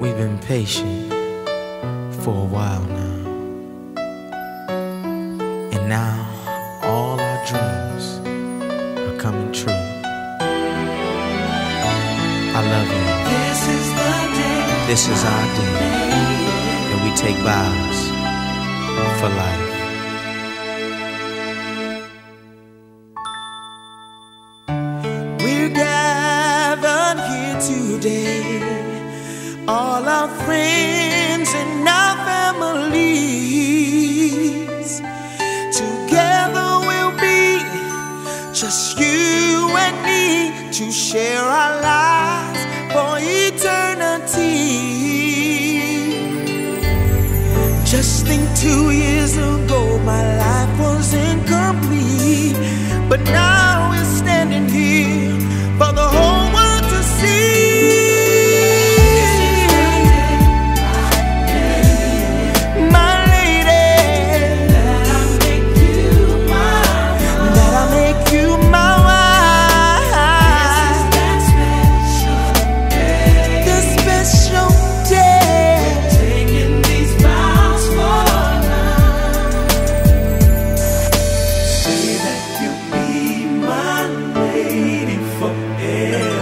We've been patient for a while now, and now all our dreams are coming true. I love you. This is the day. This is our day, and we take vows for life. We're gathered here today, all our friends and our families. Together we'll be just you and me to share our lives for eternity. Just think 2 years ago my life was incomplete, but now we're standing here for the whole world to see. Yeah.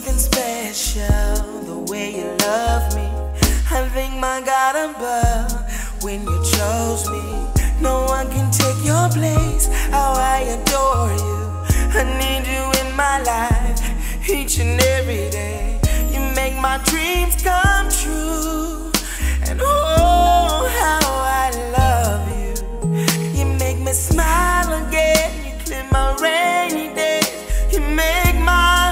something special, the way you love me. I thank my God above when you chose me. No one can take your place, how I adore you. I need you in my life, each and every day. You make my dreams come true. And oh, how I love you. You make me smile again, you clear my rainy days. You make my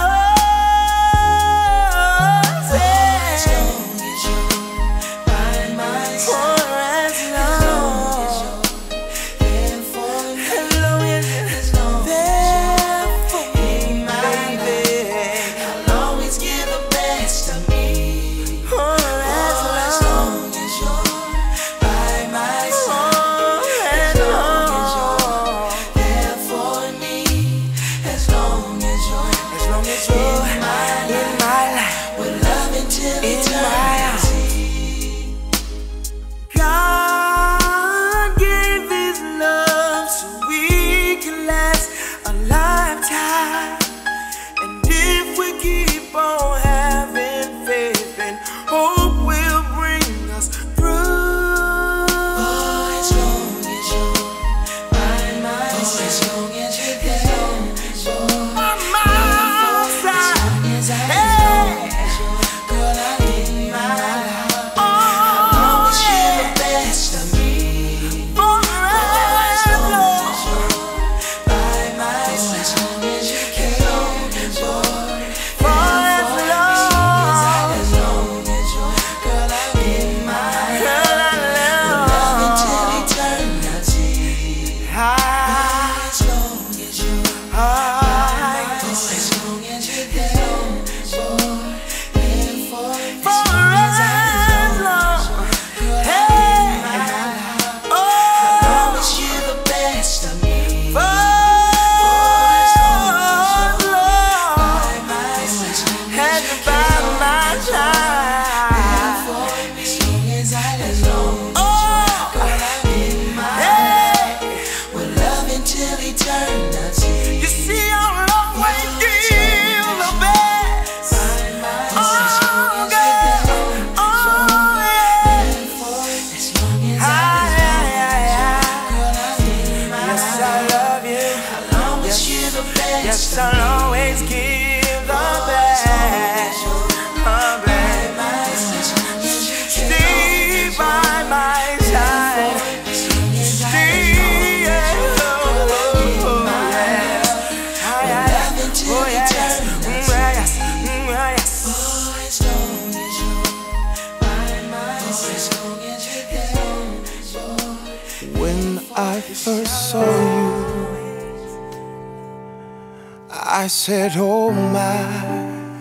heart say, as long as you're by my side, for as long as you're there for me, as long as you're there for me, baby, I'll always give the best of me. For as long as you're by my side, as long as you're there for me, as long as you're in my life, with love until eternity. God gave His love so we can last a lifetime. And if we keep on having faith and hope will bring us through. Oh, as long as you're by my side, as long as you're there, by my side, as long as you're, girl, I need my life. I'll always give the best of me. For as long as you're by my side, as long as you care, for as long as you're, girl, I need my life. Love until eternity. As long as you're by my side, as long as you're there, for as long, hey, I'll always give the best of me. For as long by my side, as you by my side, for me, as long as girl, I need my life, with love until eternity. You see, I'll always give the best. Oh, girl, oh, yeah. As long as girl, I need my life. Yes, I love you. I'll always give the best. Yes, I'll always give the best. Stay by my side. Stay, yeah. Oh, yes. When I first saw you, I said, oh my.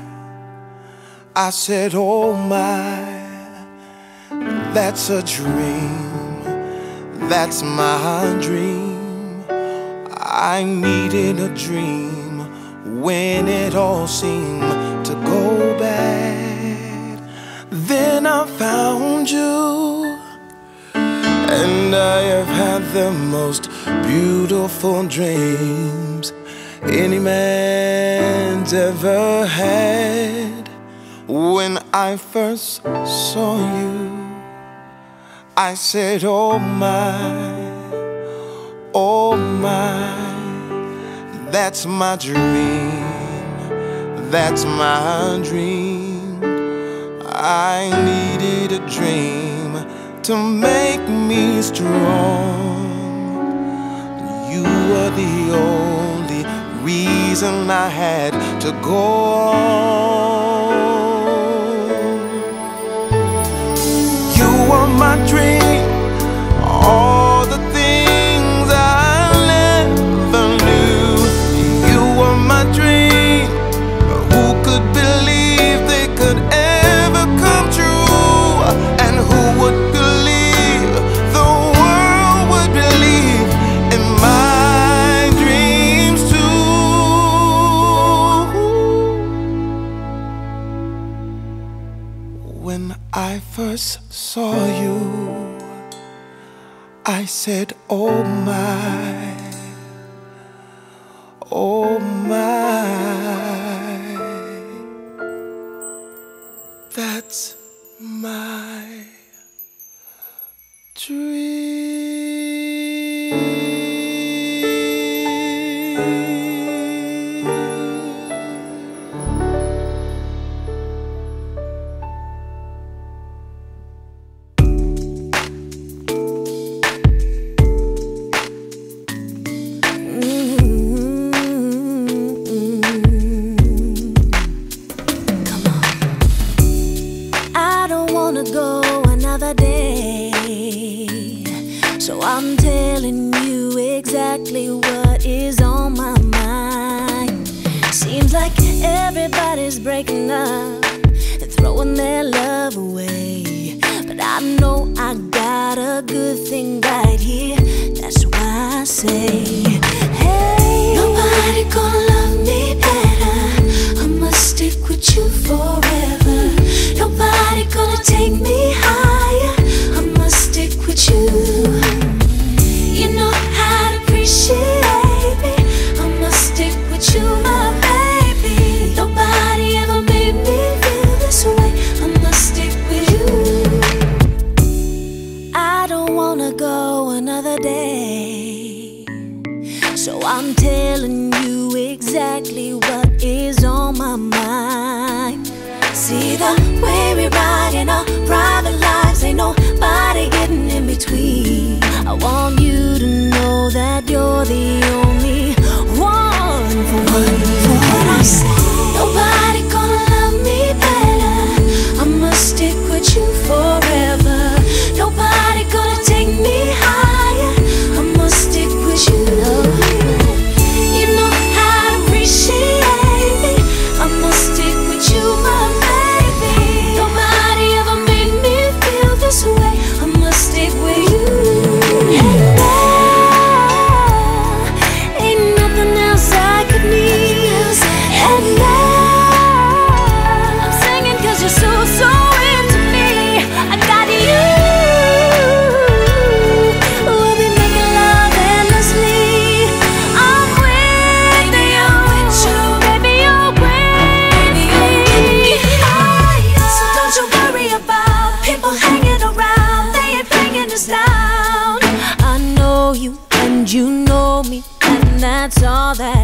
I said, oh my, that's a dream. That's my dream. I needed a dream when it all seemed to go bad. Then I found you, and I have had the most beautiful dreams any man's ever had. When I first saw you, I said, oh my, that's my dream. That's my dream. I needed a dream to make me strong. You were the only reason I had to go on. You were my dream, all the things I never knew. You were my dream, who could believe they could ever come true? And who would believe the world would believe in my dreams too? When I first saw you, I said, oh my, oh my. is breaking up and throwing their love away. But I know I got a good thing right here. That's why I say, hey, nobody gonna love me better. I'ma stick with you forever. Nobody gonna take me higher. I'ma stick with you. You know how to appreciate me. I'ma stick with you, my baby. Nobody ever made me feel this way. I'ma stick with you. I don't wanna go another day, so I'm telling you exactly what is on my mind. See the way we ride in our private lives, ain't nobody getting in between. I want you to know that you're the only one for me. For what I say, nobody gonna love me better. I'ma stick with you forever. Nobody gonna take me higher. I'ma stick with you. You know how to appreciate me. I'ma stick with you, my baby. Nobody ever made me feel this way. I'ma stick with you. And now, ain't nothing else I could need. And now, I'm singing 'cause you're so, so into me. I got you. We'll be making love endlessly. I'm with you, baby, you're with me. So don't you worry about people hanging around. They ain't bringing us down. I know you and you know me, and that's all that